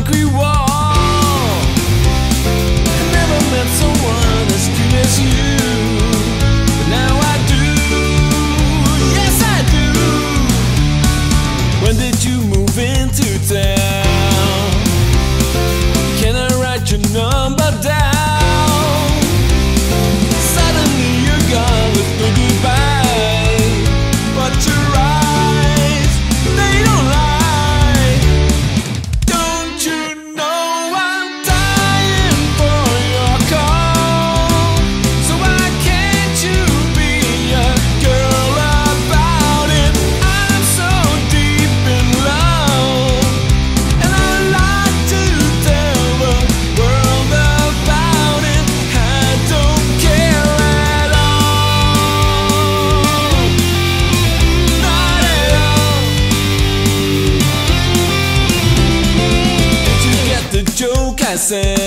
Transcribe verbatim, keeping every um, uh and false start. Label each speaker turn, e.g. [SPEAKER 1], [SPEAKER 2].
[SPEAKER 1] concrete wall. I never met someone as cute as you, but now I do. Yes, I do. When did you move into town? Can I write your number down? Suddenly you're gone with no goodbye, but your eyes, they don't lie. Don't you know I'm dying for your call? So why can't you be a girl about it? I'm so deep in love, and I like to tell the world about it. I don't care at all, not at all. Did you get the joke I said?